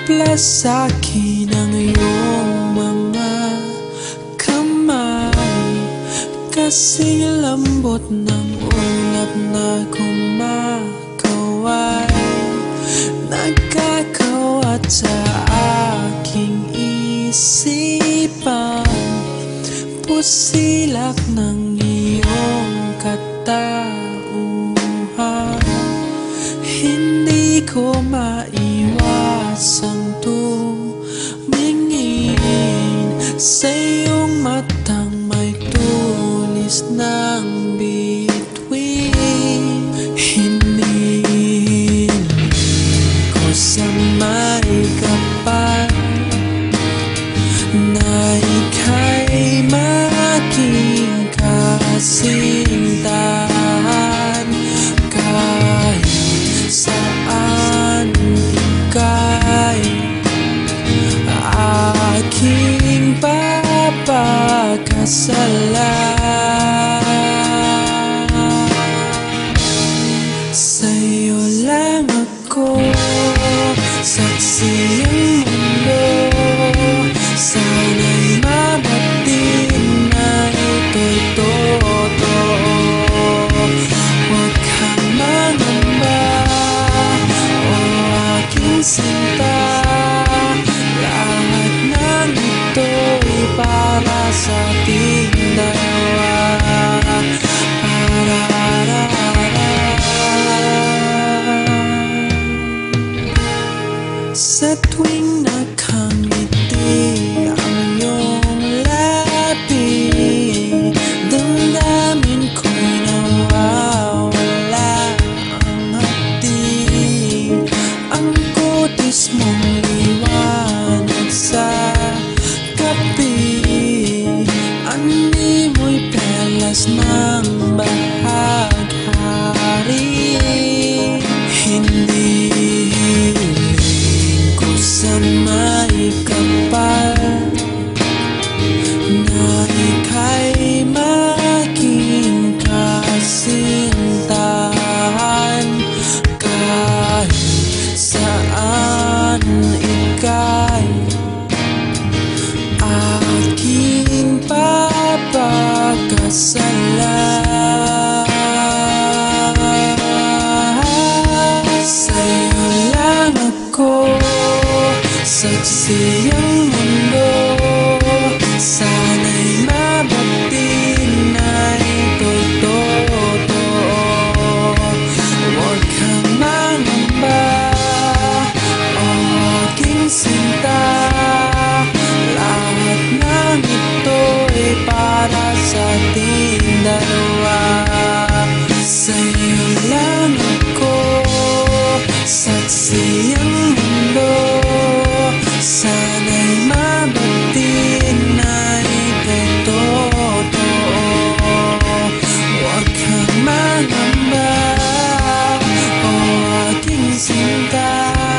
Haplas sa'kin ang iyong mga kamay, kasing lambot ng ulap na kumakaway, nagkakawat sa aking isipan, pusilak ng iyong katauhan. Hindi ko maiwasang tumingin sa iyong matang may tulis ng bituin. Hinihiling ko sa may kapal na ika'y maging kasintahan, kahit saan ika'y aking papakasalan. Sa'yo lang ako, saksi ang mundo. Sana'y mabatiin na ito'y totoo. Huwag kang mangamba, o aking sinta. Lahat ng ito'y para sa ating dalawa. Sa tuwing nakangiti ang iyong labi, damdamin ko'y nawawala ang hati. Ang kutis mong liwanag sa gabi, animoy pelas ng bahaghari. Hindi sa may kapal na ika'y maging kasintahan, kahit saan ika'y aking papakasalan. Sa'yo lang ako, saksi ang mundo. Sana'y mabatiin na ito'y totoo. Huwag kang mangamba, o aking sinta. Lahat ng ito'y para sa ating dalawa. Sa'yo lang ako, saksi ang mundo. Sana'y mabatiin na ito'y totoo. Huwag kang mangamba, o aking sinta.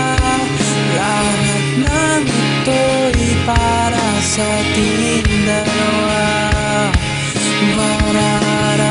Lahat ng ito'y para sa ating dalawa.